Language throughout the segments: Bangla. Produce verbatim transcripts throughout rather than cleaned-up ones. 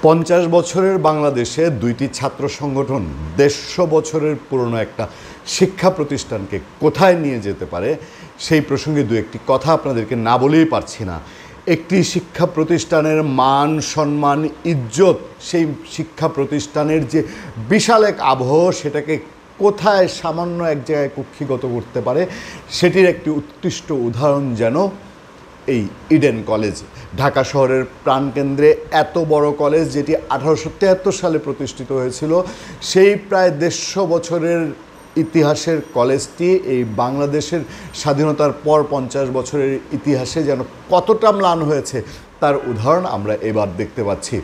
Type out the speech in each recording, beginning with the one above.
পঞ্চাশ বছরের বাংলাদেশে দুইটি ছাত্র সংগঠন দেড়শো বছরের পুরনো একটা শিক্ষা প্রতিষ্ঠানকে কোথায় নিয়ে যেতে পারে সেই প্রসঙ্গে দু একটি কথা আপনাদেরকে না বলেই পারছি না। একটি শিক্ষা প্রতিষ্ঠানের মান সম্মান ইজ্জত, সেই শিক্ষা প্রতিষ্ঠানের যে বিশাল এক আবহ সেটাকে কোথায় সামান্য এক জায়গায় কক্ষিগত করতে পারে সেটির একটি উৎকৃষ্ট উদাহরণ যেন এই ইডেন কলেজ। ঢাকা শহরের প্রাণকেন্দ্রে এত বড় কলেজ, যেটি আঠারোশো তিয়াত্তর সালে প্রতিষ্ঠিত হয়েছিল, সেই প্রায় দেড়শো বছরের ইতিহাসের কলেজটি এই বাংলাদেশের স্বাধীনতার পর পঞ্চাশ বছরের ইতিহাসে যেন কতটা ম্লান হয়েছে তার উদাহরণ আমরা এবার দেখতে পাচ্ছি।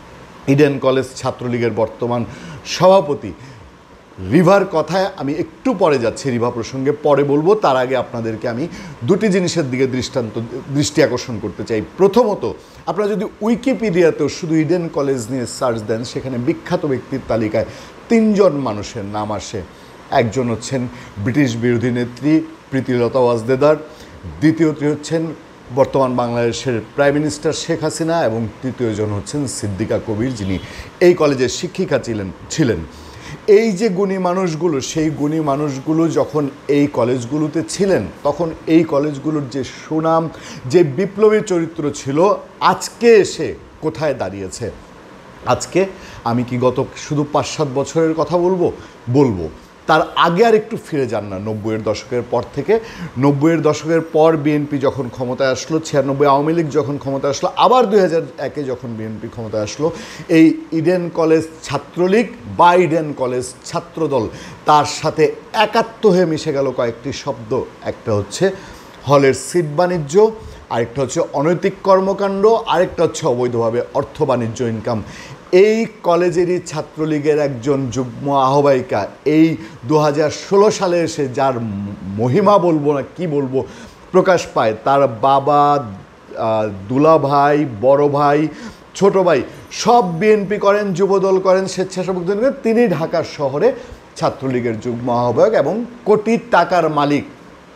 ইডেন কলেজ ছাত্রলীগের বর্তমান সভাপতি রিভার কথায় আমি একটু পরে যাচ্ছি, রিভা প্রসঙ্গে পরে বলবো। তার আগে আপনাদেরকে আমি দুটি জিনিসের দিকে দৃষ্টান্ত দৃষ্টি আকর্ষণ করতে চাই। প্রথমত, আপনারা যদি উইকিপিডিয়াতেও শুধু ইডেন কলেজ নিয়ে সার্চ দেন, সেখানে বিখ্যাত ব্যক্তির তালিকায় তিনজন মানুষের নাম আসে। একজন হচ্ছেন ব্রিটিশ বিরোধী নেত্রী প্রীতিলতা ওয়াজদেদার, দ্বিতীয়টি হচ্ছেন বর্তমান বাংলাদেশের প্রাইম মিনিস্টার শেখ হাসিনা, এবং তৃতীয়জন হচ্ছেন সিদ্দিকা কবির, যিনি এই কলেজের শিক্ষিকা ছিলেন ছিলেন এই যে গুণী মানুষগুলো, সেই গুণী মানুষগুলো যখন এই কলেজগুলোতে ছিলেন তখন এই কলেজগুলোর যে সুনাম, যে বিপ্লবী চরিত্র ছিল, আজকে এসে কোথায় দাঁড়িয়েছে। আজকে আমি কি গত শুধু পাঁচ সাত বছরের কথা বলবো বলবো তার আগে আর একটু ফিরে যান না। নব্বইয়ের দশকের পর থেকে, নব্বইয়ের দশকের পর বিএনপি যখন ক্ষমতায় আসলো, ছিয়ানব্বই আওয়ামী লীগ যখন ক্ষমতায় আসলো, আবার দুই হাজার একে যখন বিএনপি ক্ষমতায় আসলো, এই ইডেন কলেজ ছাত্রলীগ বা ইডেন কলেজ ছাত্রদল, তার সাথে একাত্ম হয়ে মিশে গেল কয়েকটি শব্দ। একটা হচ্ছে হলের সিট বাণিজ্য, আরেকটা হচ্ছে অনৈতিক কর্মকাণ্ড, আরেকটা হচ্ছে অবৈধভাবে অর্থ বাণিজ্য ইনকাম। এই কলেজেরই ছাত্রলীগের একজন যুগ্ম আহ্বায়িকা এই দু হাজার ষোলো সালে এসে যার মহিমা বলবো না কি বলবো প্রকাশ পায়, তার বাবা, দুলা ভাই, বড় ভাই, ছোট ভাই সব বিএনপি করেন, যুবদল করেন, স্বেচ্ছাসেবক দল করেন, তিনি ঢাকা শহরে ছাত্রলীগের যুগ্ম আহ্বায়ক এবং কোটি টাকার মালিক।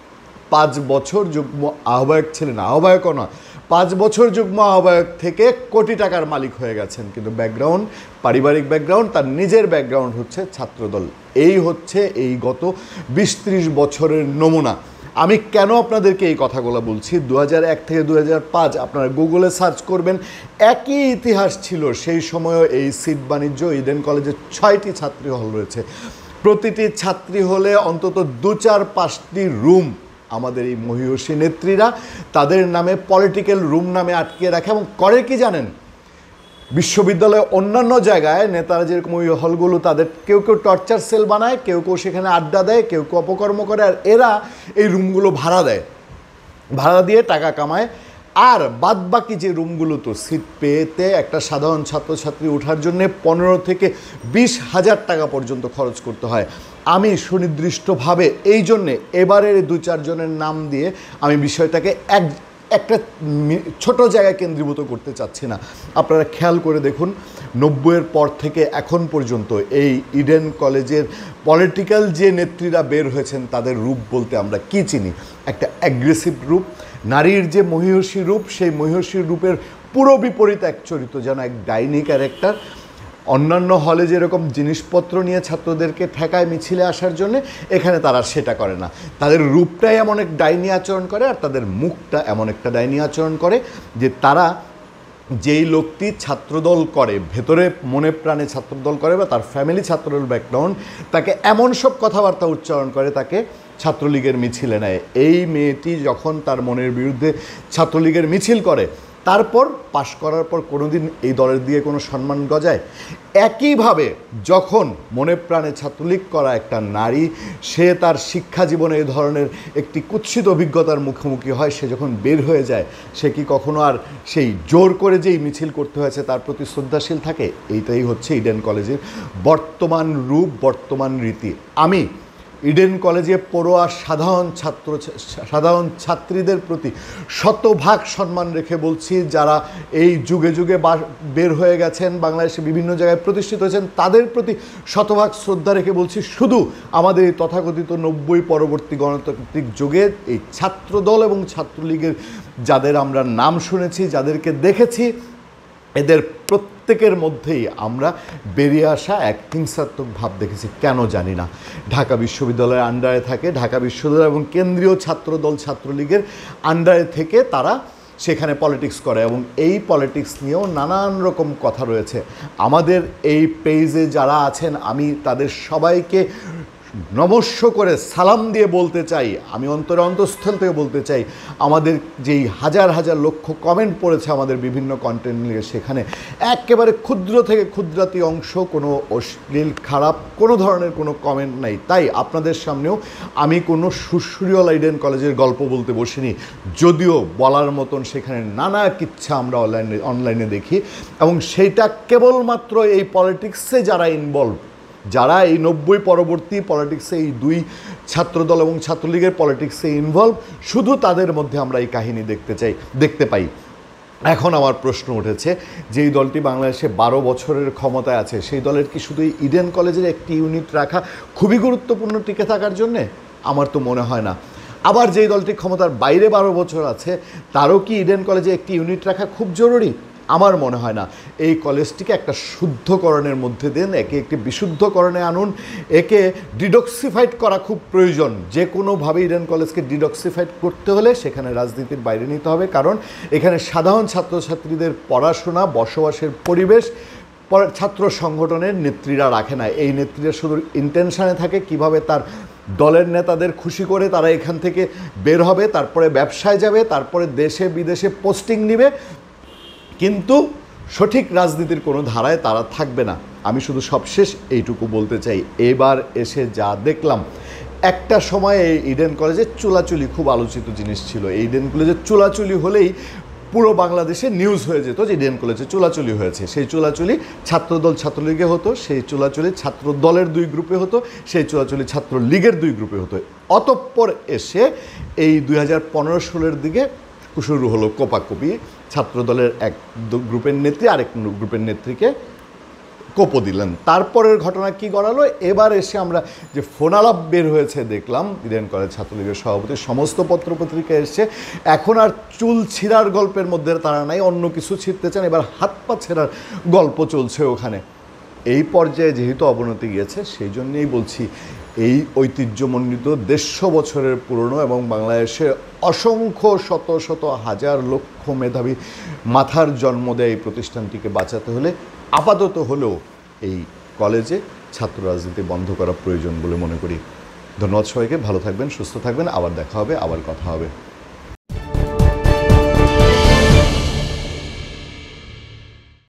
পাঁচ বছর যুগ্ম আহ্বায়ক ছিলেন, আহ্বায়কও না, পাঁচ বছর যুগ্ম আহ্বায়ক থেকে কোটি টাকার মালিক হয়ে গেছেন। কিন্তু ব্যাকগ্রাউন্ড, পারিবারিক ব্যাকগ্রাউন্ড, তার নিজের ব্যাকগ্রাউন্ড হচ্ছে ছাত্রদল। এই হচ্ছে এই গত বিশ ত্রিশ বছরের নমুনা। আমি কেন আপনাদেরকে এই কথাগুলো বলছি, দু হাজার এক থেকে দু হাজার পাঁচ আপনারা গুগলে সার্চ করবেন, একই ইতিহাস ছিল। সেই সময়ও এই সিট বাণিজ্য। ইডেন কলেজে ছয়টি ছাত্রী হল রয়েছে, প্রতিটি ছাত্রী হলে অন্তত দু চার পাঁচটি রুম আমাদের এই মহিষী নেত্রীরা তাদের নামে পলিটিক্যাল রুম নামে আটকে রাখে। এবং করে কি জানেন, বিশ্ববিদ্যালয়ে অন্যান্য জায়গায় নেতারা যেরকম ওই হলগুলো, তাদের কেউ কেউ টর্চার সেল বানায়, কেউ কেউ সেখানে আড্ডা দেয়, কেউ কেউ অপকর্ম করে, আর এরা এই রুমগুলো ভাড়া দেয়, ভাড়া দিয়ে টাকা কামায়। আর বাদ বাকি যে রুমগুলো, তো সিট পেতে একটা সাধারণ ছাত্রছাত্রী ওঠার জন্য পনেরো থেকে বিশ হাজার টাকা পর্যন্ত খরচ করতে হয়। আমি সুনির্দিষ্টভাবে এই জন্যে এবারের দু চারজনের নাম দিয়ে আমি বিষয়টাকে এক একটা ছোট জায়গায় কেন্দ্রীভূত করতে চাচ্ছি না। আপনারা খেয়াল করে দেখুন, নব্বইয়ের পর থেকে এখন পর্যন্ত এই ইডেন কলেজের পলিটিক্যাল যে নেত্রীরা বের হয়েছেন তাদের রূপ বলতে আমরা কি চিনি? একটা অ্যাগ্রেসিভ রূপ, নারীর যে মহিষী রূপ, সেই মহিষী রূপের পুরো বিপরীত এক চরিত্র, যেন এক ডাইনি ক্যারেক্টার। অন্যান্য হলে যেরকম জিনিসপত্র নিয়ে ছাত্রদেরকে ঠেকায় মিছিলে আসার জন্য, এখানে তারা সেটা করে না। তাদের রূপটাই এমন এক ডাইনি আচরণ করে, আর তাদের মুখটা এমন একটা ডাইনি আচরণ করে যে তারা যেই লোকটি ছাত্রদল করে, ভেতরে মনে প্রাণে ছাত্রদল করে বা তার ফ্যামিলি ছাত্রদল ব্যাকগ্রাউন্ড, তাকে এমন সব কথাবার্তা উচ্চারণ করে তাকে ছাত্রলীগের মিছিলে নেয়। এই মেয়েটি যখন তার মনের বিরুদ্ধে ছাত্রলীগের মিছিল করে, তারপর পাশ করার পর কোনোদিন এই দলের দিয়ে কোনো সম্মান গজায়? একইভাবে যখন মনে প্রাণে ছাত্রলীগ করা একটা নারী, সে তার শিক্ষা জীবনে এই ধরনের একটি কুৎসিত অভিজ্ঞতার মুখোমুখি হয়, সে যখন বের হয়ে যায়, সে কি কখনো আর সেই জোর করে যেই মিছিল করতে হয়েছে তার প্রতি শ্রদ্ধাশীল থাকে? এইটাই হচ্ছে ইডেন কলেজের বর্তমান রূপ, বর্তমান রীতি। আমি ইডেন কলেজে পড়ুয়া সাধারণ ছাত্র সাধারণ ছাত্রীদের প্রতি শতভাগ সম্মান রেখে বলছি, যারা এই যুগে যুগে বের হয়ে গেছেন, বাংলাদেশে বিভিন্ন জায়গায় প্রতিষ্ঠিত হয়েছেন, তাদের প্রতি শতভাগ শ্রদ্ধা রেখে বলছি, শুধু আমাদের এই তথাকথিত নব্বই পরবর্তী গণতান্ত্রিক যুগে এই ছাত্রদল এবং ছাত্রলীগের যাদের আমরা নাম শুনেছি, যাদেরকে দেখেছি, এদের প্রত্যেক প্রত্যেকের মধ্যেই আমরা বেরিয়ে আসা এক হিংসাত্মক ভাব দেখেছি, কেন জানি না। ঢাকা বিশ্ববিদ্যালয়ের আন্ডারে থাকে, ঢাকা বিশ্ববিদ্যালয় এবং কেন্দ্রীয় ছাত্রদল ছাত্রলীগের আন্ডারে থেকে তারা সেখানে পলিটিক্স করে এবং এই পলিটিক্স নিয়েও নানান রকম কথা রয়েছে। আমাদের এই পেজে যারা আছেন আমি তাদের সবাইকে নমস্য করে সালাম দিয়ে বলতে চাই, আমি অন্তরে অন্তঃস্থল থেকে বলতে চাই, আমাদের যেই হাজার হাজার লক্ষ কমেন্ট পড়েছে আমাদের বিভিন্ন কন্টেন্ট নিয়ে, সেখানে একেবারে ক্ষুদ্র থেকে ক্ষুদ্রাতি অংশ কোনো অশ্লীল খারাপ কোনো ধরনের কোনো কমেন্ট নাই। তাই আপনাদের সামনেও আমি কোনো সুশ্রীয় ইডেন কলেজের গল্প বলতে বসিনি, যদিও বলার মতন সেখানে নানা কিচ্ছা আমরা অনলাইনে অনলাইনে দেখি এবং সেইটা কেবলমাত্র এই পলিটিক্সে যারা ইনভলভ, যারা এই নব্বই পরবর্তী পলিটিক্সে এই দুই ছাত্রদল এবং ছাত্রলীগের পলিটিক্সে ইনভলভ, শুধু তাদের মধ্যে আমরা এই কাহিনী দেখতে চাই দেখতে পাই। এখন আমার প্রশ্ন উঠেছে, যেই দলটি বাংলাদেশে বারো বছরের ক্ষমতায় আছে, সেই দলের কি শুধু ইডেন কলেজের একটি ইউনিট রাখা খুবই গুরুত্বপূর্ণ টিকে থাকার জন্যে? আমার তো মনে হয় না। আবার যেই দলটি ক্ষমতার বাইরে বারো বছর আছে, তারও কি ইডেন কলেজে একটি ইউনিট রাখা খুব জরুরি? আমার মনে হয় না। এই কলেজটিকে একটা শুদ্ধকরণের মধ্যে দেন, একে একটি বিশুদ্ধকরণে আনুন, একে ডিডক্সিফাইড করা খুব প্রয়োজন। যে কোনোভাবে ইডেন কলেজকে ডিডক্সিফাইড করতে হলে সেখানে রাজনীতির বাইরে নিতে হবে, কারণ এখানে সাধারণ ছাত্রছাত্রীদের পড়াশোনা, বসবাসের পরিবেশ ছাত্র সংগঠনের নেত্রীরা রাখে না। এই নেত্রীরা শুধু ইন্টেনশানে থাকে কিভাবে তার দলের নেতাদের খুশি করে তারা এখান থেকে বের হবে, তারপরে ব্যবসায় যাবে, তারপরে দেশে বিদেশে পোস্টিং নেবে, কিন্তু সঠিক রাজনীতির কোনো ধারায় তারা থাকবে না। আমি শুধু সবশেষ এইটুকু বলতে চাই, এবার এসে যা দেখলাম, একটা সময় এই ইডেন কলেজের চুলাচুলি খুব আলোচিত জিনিস ছিল। এই ইডেন কলেজের চুলাচুলি হলেই পুরো বাংলাদেশে নিউজ হয়ে যেত যে ইডেন কলেজে চুলাচুলি হয়েছে। সেই চুলাচুলি ছাত্রদল ছাত্রলীগে হতো, সেই চুলাচুলি ছাত্র দলের দুই গ্রুপে হতো, সেই চুলাচুলি ছাত্রলীগের দুই গ্রুপে হতো। অতঃপর এসে এই দুই হাজার পনেরো ষোলোর দিকে শুরু হলো কোপাকুপি, ছাত্রদলের এক গ্রুপের নেত্রী আরেক গ্রুপের নেত্রীকে কোপো দিলেন। তারপরের ঘটনা কি গড়ালো, এবার এসে আমরা যে ফোনালাপ বের হয়েছে দেখলাম, ইডেন কলেজ ছাত্রলীগের সভাপতি সমস্ত পত্রপত্রিকা এসছে, এখন আর চুল ছিঁড়ার গল্পের মধ্যে তারা নাই, অন্য কিছু ছিঁড়তে চান, এবার হাত পা ছেঁড়ার গল্প চলছে ওখানে। এই পর্যায়ে যেহেতু অবনতি গিয়েছে, সেই জন্যেই বলছি, এই ঐতিহ্যমণ্ডিত দেড়শো বছরের পুরনো এবং বাংলাদেশে অসংখ্য শত শত হাজার লক্ষ মেধাবী মাথার জন্ম দেয় এই প্রতিষ্ঠানটিকে বাঁচাতে হলে আপাতত হলেও এই কলেজে ছাত্র রাজনীতি বন্ধ করা প্রয়োজন বলে মনে করি। ধন্যবাদ সবাইকে, ভালো থাকবেন, সুস্থ থাকবেন, আবার দেখা হবে, আবার কথা হবে।